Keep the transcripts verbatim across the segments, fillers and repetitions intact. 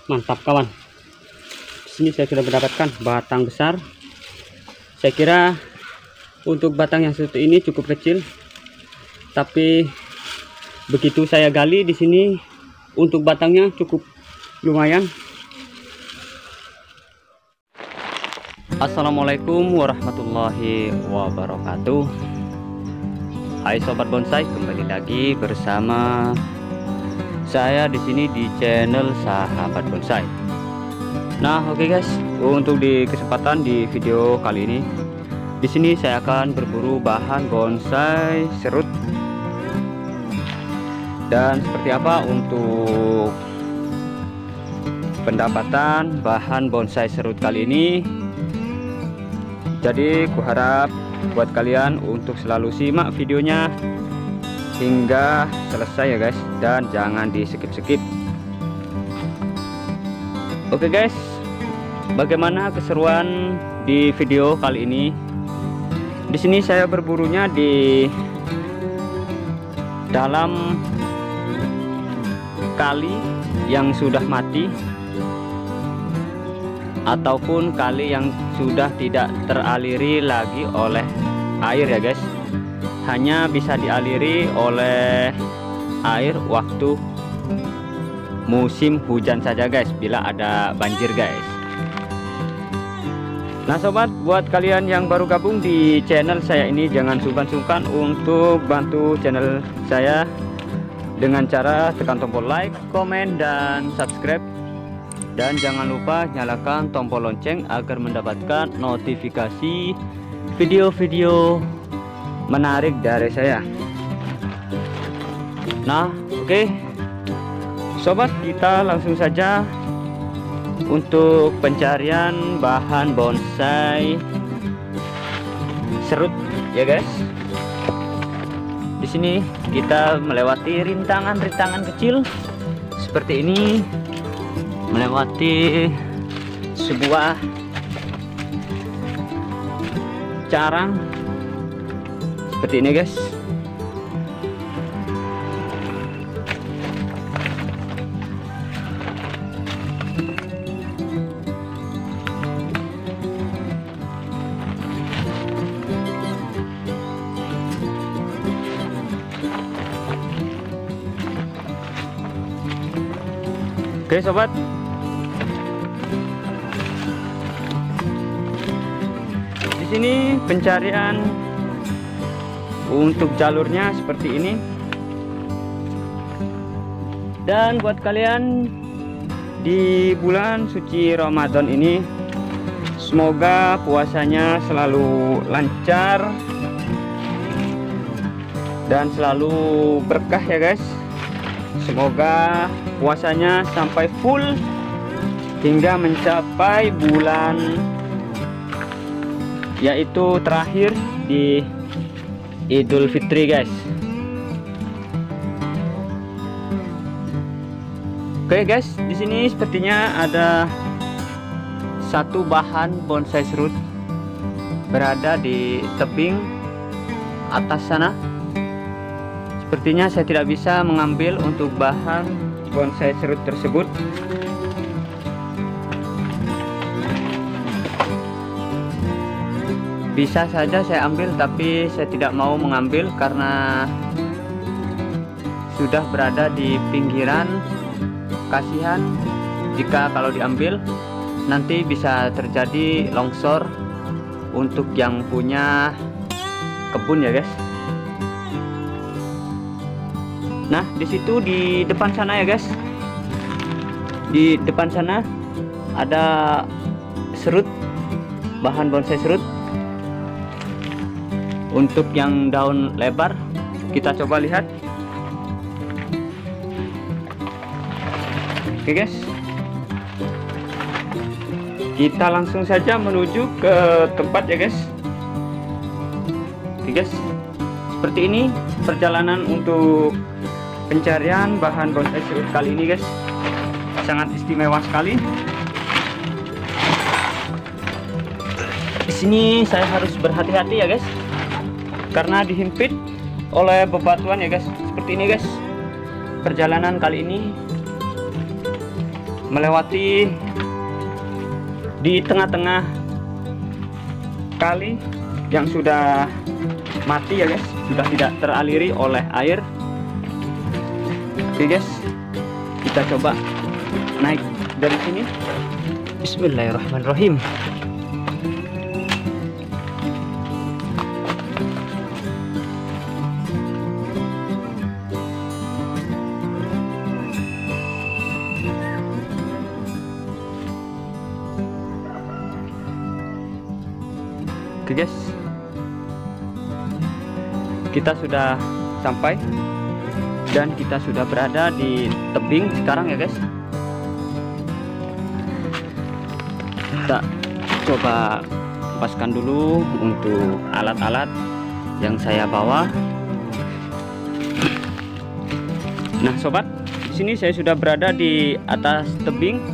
Mantap kawan. Di sini saya sudah mendapatkan batang besar. Saya kira untuk batang yang seperti ini cukup kecil, tapi begitu saya gali di sini untuk batangnya cukup lumayan. Assalamualaikum warahmatullahi wabarakatuh. Hai sobat bonsai, kembali lagi bersama saya di sini di channel Sahabat Bonsai. Nah, oke okay guys, untuk di kesempatan di video kali ini, di sini saya akan berburu bahan bonsai serut. Dan seperti apa untuk pendapatan bahan bonsai serut kali ini? Jadi kuharap buat kalian untuk selalu simak videonya hingga selesai ya guys, dan jangan di skip-skip. Oke guys, bagaimana keseruan di video kali ini? Di sini saya berburunya di dalam kali yang sudah mati ataupun kali yang sudah tidak teraliri lagi oleh air ya guys. Hanya bisa dialiri oleh air waktu musim hujan saja guys, bila ada banjir guys. Nah sobat, buat kalian yang baru gabung di channel saya ini, jangan sungkan-sungkan untuk bantu channel saya dengan cara tekan tombol like, komen, dan subscribe. Dan jangan lupa nyalakan tombol lonceng agar mendapatkan notifikasi video-video menarik dari saya. Nah oke okay. Sobat, kita langsung saja untuk pencarian bahan bonsai serut ya guys. Di sini kita melewati rintangan-rintangan kecil seperti ini, melewati sebuah carang seperti ini guys. Oke sobat, di sini pencarian untuk jalurnya seperti ini. Dan buat kalian di bulan suci Ramadan ini, semoga puasanya selalu lancar dan selalu berkah ya guys. Semoga puasanya sampai full hingga mencapai bulan yaitu terakhir di Idul Fitri guys. Oke guys, di sini sepertinya ada satu bahan bonsai serut berada di tebing atas sana. Sepertinya saya tidak bisa mengambil untuk bahan bonsai serut tersebut. Bisa saja saya ambil, tapi saya tidak mau mengambil karena sudah berada di pinggiran. Kasihan jika kalau diambil nanti bisa terjadi longsor untuk yang punya kebun ya guys. Nah di situ di depan sana ya guys, di depan sana ada serut, bahan bonsai serut. Untuk yang daun lebar, kita coba lihat. Oke guys, kita langsung saja menuju ke tempat ya guys. Oke guys, seperti ini perjalanan untuk pencarian bahan bonsai serut kali ini guys. Sangat istimewa sekali. Di sini saya harus berhati-hati ya guys, karena dihimpit oleh bebatuan ya guys. Seperti ini guys perjalanan kali ini. melewati di tengah-tengah kali yang sudah mati ya guys, sudah tidak teraliri oleh air. Oke guys, kita coba naik dari sini. Bismillahirrahmanirrahim. Oke guys, kita sudah sampai dan kita sudah berada di tebing sekarang ya guys. Kita coba lepaskan dulu untuk alat-alat yang saya bawa. Nah sobat, di sini saya sudah berada di atas tebing.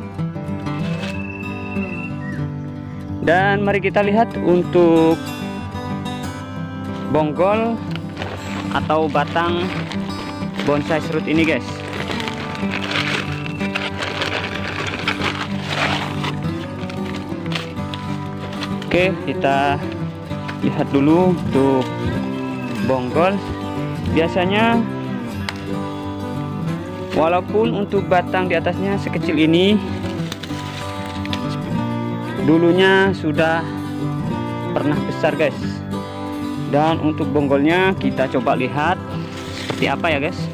Dan mari kita lihat untuk bonggol atau batang bonsai serut ini guys. Oke, kita lihat dulu untuk bonggol. Biasanya walaupun untuk batang di atasnya sekecil ini, dulunya sudah pernah besar guys. Dan untuk bonggolnya kita coba lihat seperti apa ya guys.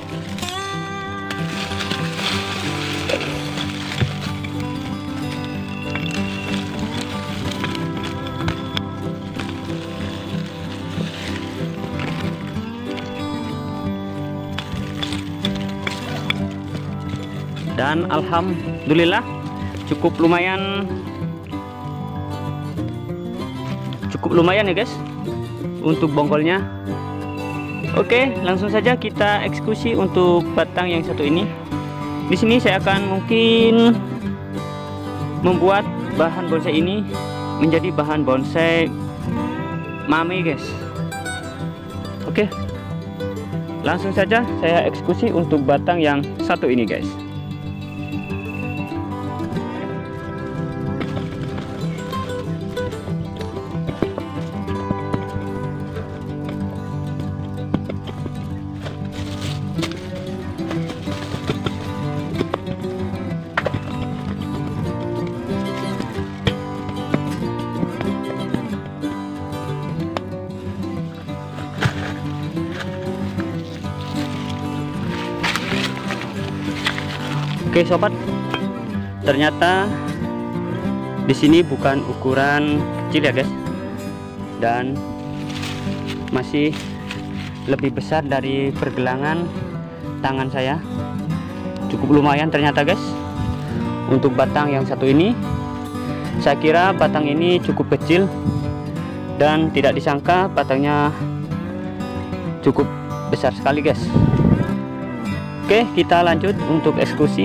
Dan alhamdulillah cukup lumayan cukup lumayan ya guys untuk bonggolnya. Oke, langsung saja kita eksekusi untuk batang yang satu ini. Di sini saya akan mungkin membuat bahan bonsai ini menjadi bahan bonsai mame guys. Oke, langsung saja saya eksekusi untuk batang yang satu ini guys. Oke sobat, ternyata di sini bukan ukuran kecil ya guys, dan masih lebih besar dari pergelangan tangan saya. Cukup lumayan ternyata guys untuk batang yang satu ini. Saya kira batang ini cukup kecil dan tidak disangka batangnya cukup besar sekali guys. Oke, kita lanjut untuk eksekusi.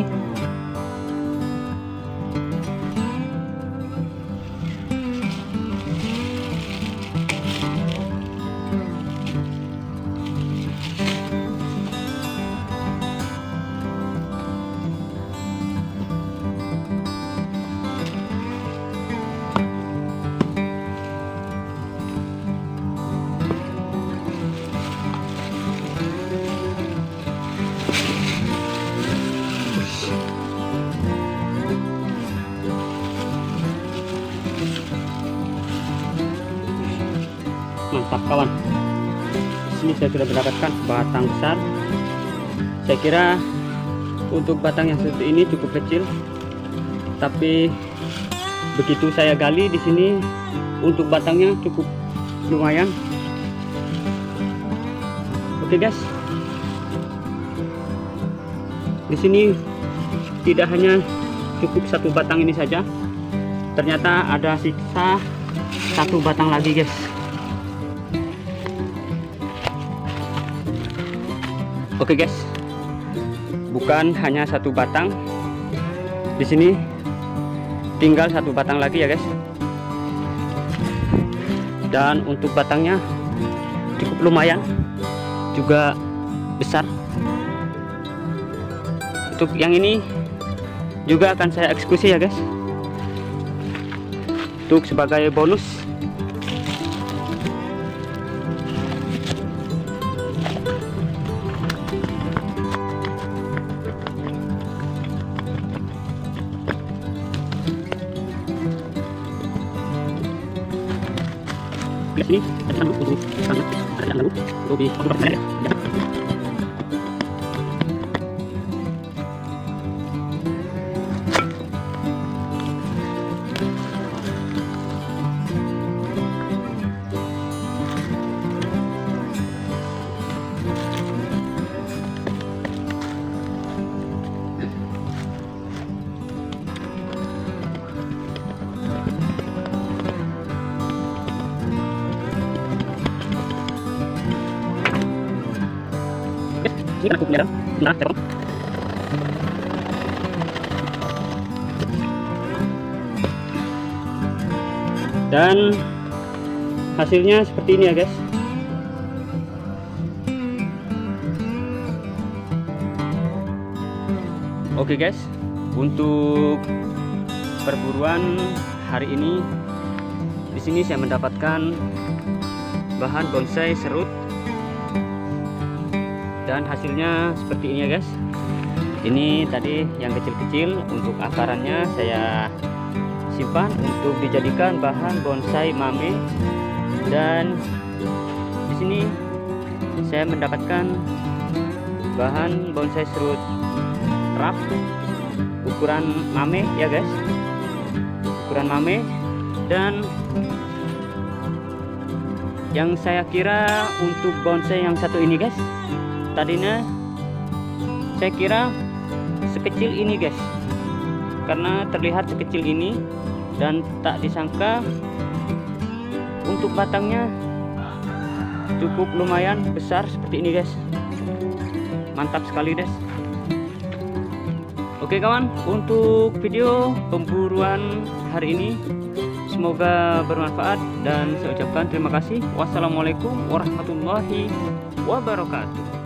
Mantap kawan, di sini saya sudah mendapatkan batang besar. Saya kira untuk batang yang seperti ini cukup kecil, tapi begitu saya gali di sini untuk batangnya cukup lumayan. Oke guys, di sini tidak hanya cukup satu batang ini saja, ternyata ada sisa satu batang lagi guys. Oke guys, bukan hanya satu batang, di sini tinggal satu batang lagi ya guys. Dan untuk batangnya cukup lumayan, juga besar. Untuk yang ini juga akan saya eksekusi ya guys, untuk sebagai bonus. Ini ada dulu untuk sangat ada dulu untuk di fotografer ya. Ini kan aku punya nah, terong. Dan hasilnya seperti ini ya guys. Oke guys, untuk perburuan hari ini di sini saya mendapatkan bahan bonsai serut. Dan hasilnya seperti ini ya guys. Ini tadi yang kecil-kecil, untuk akarannya saya simpan untuk dijadikan bahan bonsai mame. Dan di sini saya mendapatkan bahan bonsai serut rap ukuran mame ya guys, ukuran mame. Dan yang saya kira untuk bonsai yang satu ini guys, tadinya saya kira sekecil ini guys, karena terlihat sekecil ini, dan tak disangka untuk batangnya cukup lumayan besar seperti ini guys. Mantap sekali guys. Oke kawan, untuk video pemburuan hari ini semoga bermanfaat, dan saya ucapkan terima kasih. Wassalamualaikum warahmatullahi wabarakatuh.